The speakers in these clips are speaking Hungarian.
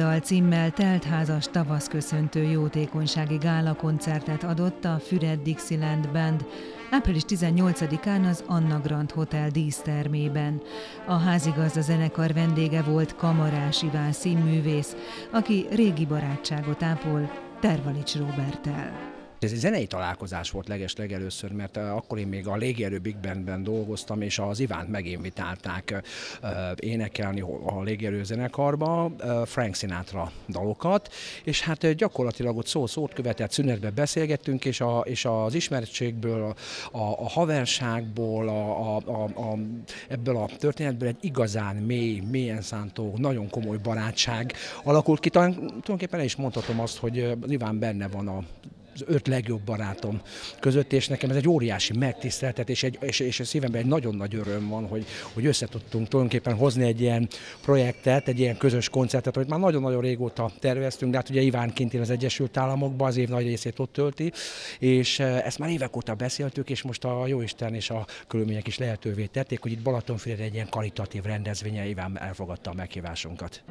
dal címmel teltházas tavaszköszöntő jótékonysági gálakoncertet adott a Füred Dixieland Band április 18-án az Anna Grand Hotel dísztermében. A házigazda zenekar vendége volt Kamarás Iván színművész, aki régi barátságot ápol Tervalics Róberttel. Ez egy zenei találkozás volt legelőször, mert akkor én még a Légierő Big Bandben dolgoztam, és az Ivánt meginvitálták énekelni a Légierő zenekarba Frank Sinatra dalokat, és hát gyakorlatilag ott szót követett, szünetbe beszélgettünk, és az ismerettségből, a haverságból, ebből a történetből egy igazán mélyen szántó, nagyon komoly barátság alakult ki. Tulajdonképpen el is mondhatom azt, hogy az Iván benne van az 5 legjobb barátom között, és nekem ez egy óriási megtiszteltetés, és a szívemben egy nagyon nagy öröm van, hogy összetudtunk tulajdonképpen hozni egy ilyen projektet, egy ilyen közös koncertet, amit már nagyon-nagyon régóta terveztünk, de hát ugye Iván kint él az Egyesült Államokban, az év nagy részét ott tölti, és ezt már évek óta beszéltük, és most a jóisten és a körülmények is lehetővé tették, hogy itt Balatonfüreden egy ilyen karitatív rendezvényen Iván elfogadta a meghívásunkat.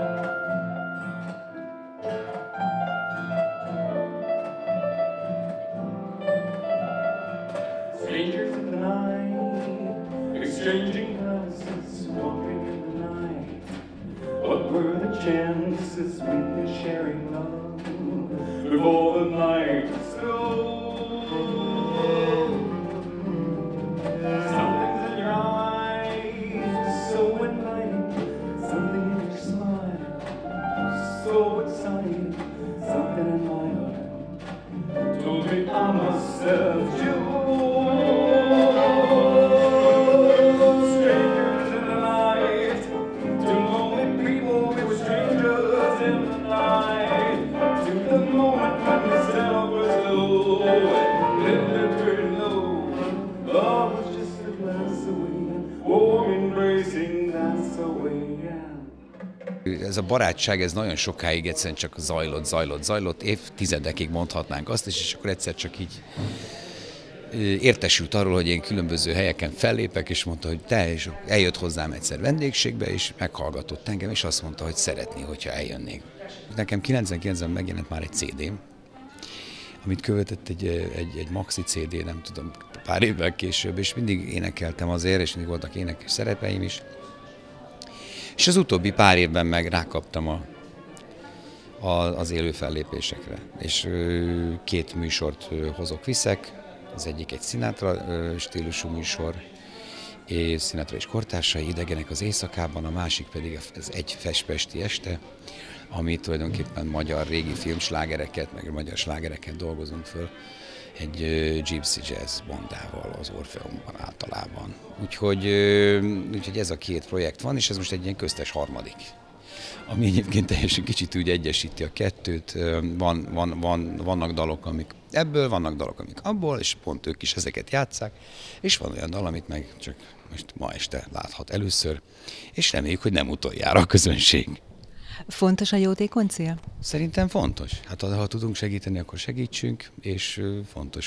Strangers in the night, exchanging glances, walking in the night. What were the chances we'd be sharing love before the night was through? Something's in your eyes, so inviting, something in your smile, so exciting, something in my heart told me I must have you. Ez a barátság, ez nagyon sokáig egyszerűen csak zajlott, évtizedekig mondhatnánk azt is, és akkor egyszer csak így értesült arról, hogy én különböző helyeken fellépek, és mondta, hogy te, és eljött hozzám egyszer vendégségbe, és meghallgatott engem, és azt mondta, hogy szeretné, hogyha eljönnék. Nekem 99-ben megjelent már egy CD-m, amit követett egy maxi CD, nem tudom, pár évvel később, és mindig énekeltem azért, és mindig voltak énekes szerepeim is. És az utóbbi pár évben meg rákaptam az élő fellépésekre, és 2 műsort viszek, az egyik egy Sinatra stílusú műsor, és Sinatra és kortársai, Idegenek az éjszakában, a másik pedig az Egy festpesti este, ami tulajdonképpen magyar régi filmslágereket, meg magyar slágereket dolgozunk föl, egy gypsy jazz bandával az Orfeumban általában. Úgyhogy ez a 2 projekt van, és ez most egy ilyen köztes harmadik, ami egyébként teljesen kicsit úgy egyesíti a kettőt. Vannak dalok, amik ebből, vannak dalok, amik abból, és pont ők is ezeket játsszák, és van olyan dal, amit meg csak most ma este láthat először, és reméljük, hogy nem utoljára a közönség. Fontos a jótékony cél? Szerintem fontos. Hát ha tudunk segíteni, akkor segítsünk, és fontos,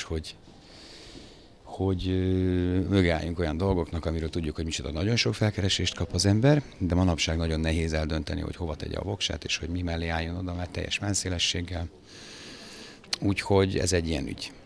hogy mögálljunk olyan dolgoknak, amiről tudjuk, hogy micsoda nagyon sok felkeresést kap az ember, de manapság nagyon nehéz eldönteni, hogy hova tegye a voksát, és hogy mi mellé álljon oda, mert teljes menszélességgel. Úgyhogy ez egy ilyen ügy.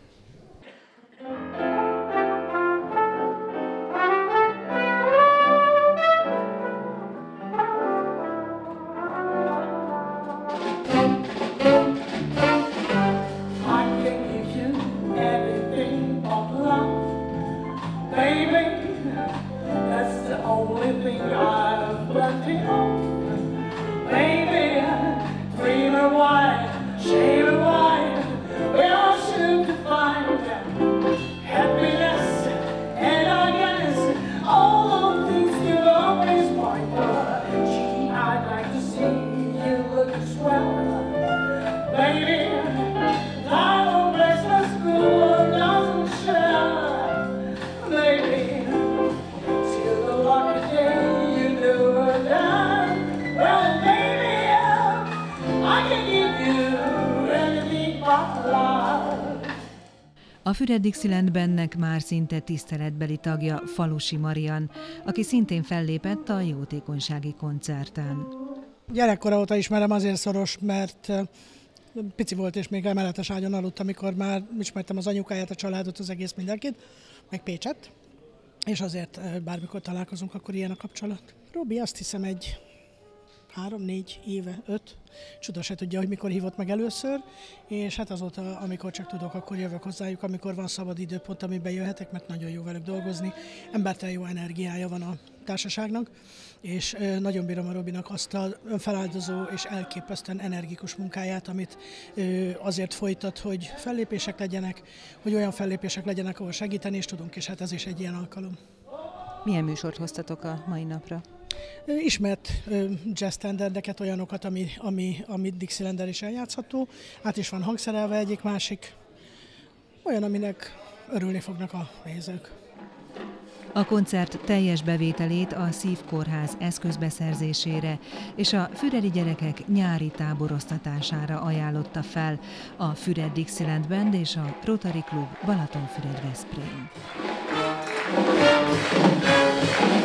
A Füred Dixieland Bandnek már szinte tiszteletbeli tagja Falusi Marian, aki szintén fellépett a jótékonysági koncerten. Gyerekkora óta ismerem, azért szoros, mert pici volt, és még emeletes ágyon aludt, amikor már ismertem az anyukáját, a családot, az egész mindenkit, meg Pécset, és azért bármikor találkozunk, akkor ilyen a kapcsolat. Robi, azt hiszem 3-4 éve, 5, csuda se tudja, hogy mikor hívott meg először, és hát azóta, amikor csak tudok, akkor jövök hozzájuk, amikor van szabad időpont, amiben jöhetek, mert nagyon jó velük dolgozni. Embertelen jó energiája van a társaságnak, és nagyon bírom a Robinak azt az önfeláldozó és elképesztően energikus munkáját, amit azért folytat, hogy fellépések legyenek, hogy olyan fellépések legyenek, ahol segíteni is tudunk, és hát ez is egy ilyen alkalom. Milyen műsort hoztatok a mai napra? Ismert jazz standardeket, olyanokat, ami Dixielandel is eljátszható. Át is van hangszerelve egyik-másik. Olyan, aminek örülni fognak a nézők. A koncert teljes bevételét a Szívkórház eszközbeszerzésére és a füredi gyerekek nyári táboroztatására ajánlotta fel a Füred Dixieland Band és a Rotary Klub Balatonfüred Veszprém.